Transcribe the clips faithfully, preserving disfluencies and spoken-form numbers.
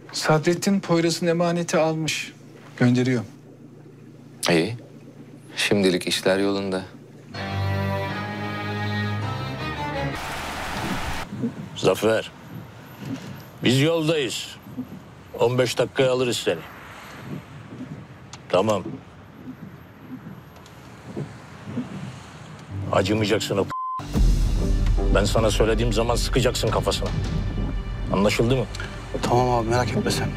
Sadrettin Poyraz'ın emaneti almış. Gönderiyor. İyi. Şimdilik işler yolunda. Zafer. Biz yoldayız. on beş dakikaya alırız seni. Tamam. Acımayacaksın o p***. Ben sana söylediğim zaman sıkacaksın kafasına. Anlaşıldı mı? Tamam abi, merak etme sen.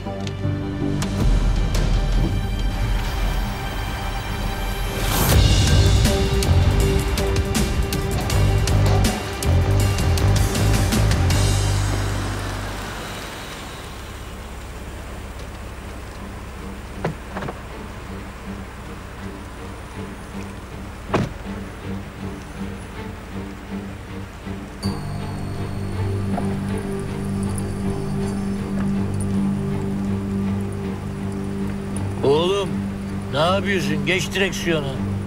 Oğlum, ne yapıyorsun? Geç direksiyona.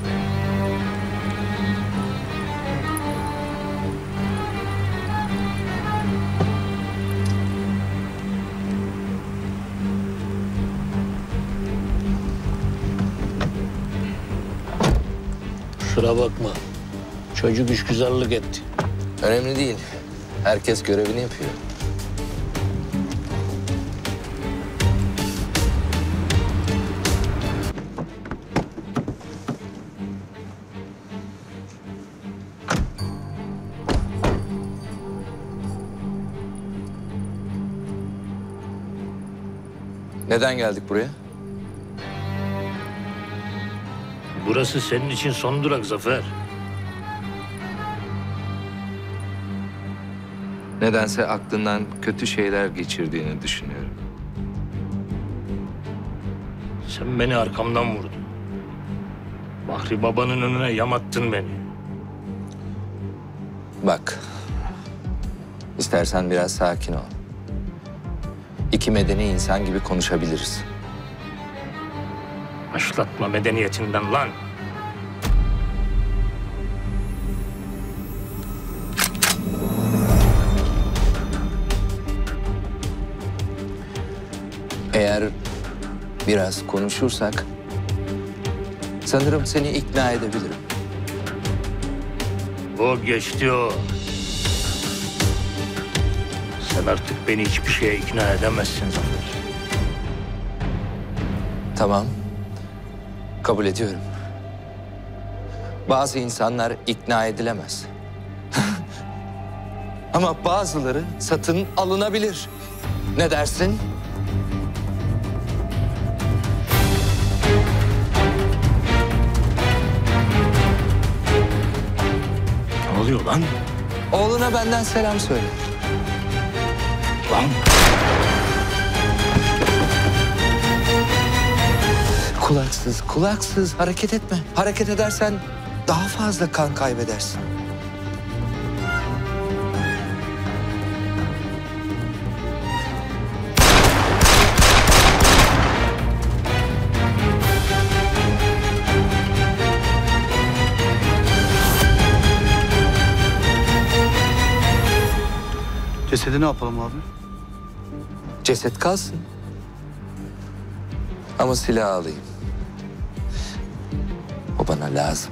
Kusura bakma. Çocuk işgüzarlık etti. Önemli değil. Herkes görevini yapıyor. Neden geldik buraya? Burası senin için son durak Zafer. Nedense aklından kötü şeyler geçirdiğini düşünüyorum. Sen beni arkamdan vurdun. Bahri babanın önüne yamattın beni. Bak, istersen biraz sakin ol. İki medeni insan gibi konuşabiliriz. Başlatma medeniyetinden lan. Eğer biraz konuşursak sanırım seni ikna edebilirim. O geçti o. Sen artık beni hiçbir şeye ikna edemezsin Zafer. Tamam, kabul ediyorum. Bazı insanlar ikna edilemez. Ama bazıları satın alınabilir. Ne dersin? Ne oluyor lan? Oğluna benden selam söyle. Lan. Kulaksız, kulaksız hareket etme. Hareket edersen daha fazla kan kaybedersin. Cesedi ne yapalım abi? Ceset kalsın. Ama silah alayım. O bana lazım.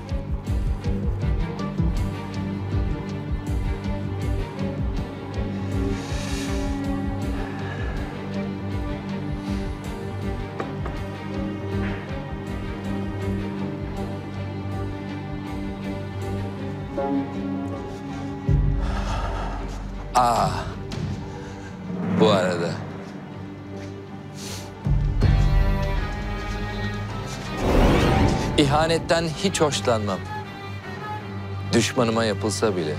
Aa, bu arada İhanetten hiç hoşlanmam. Düşmanıma yapılsa bile.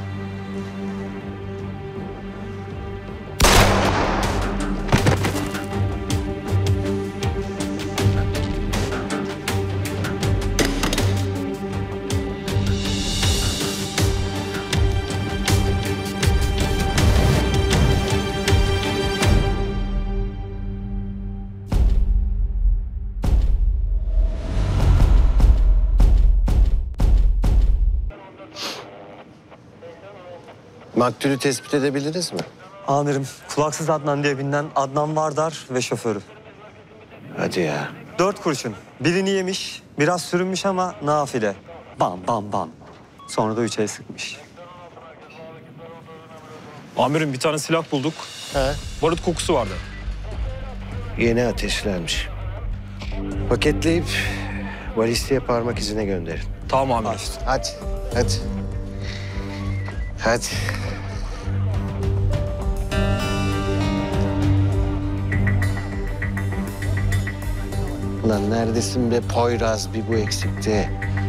Maktulü tespit edebildiniz mi? Amirim, kulaksız Adnan diye bilinen Adnan Vardar ve şoförü. Hadi ya. Dört kurşun. Birini yemiş, biraz sürünmüş ama nafile. Bam bam bam. Sonra da üç el sıkmış. Amirim bir tane silah bulduk. Ha? Barut kokusu vardı. Yeni ateşlenmiş. Paketleyip balistiğe parmak izine gönderin. Tamam amirim. Hadi, hadi. Hadi. Ulan neredesin be Poyraz, bir bu eksikti.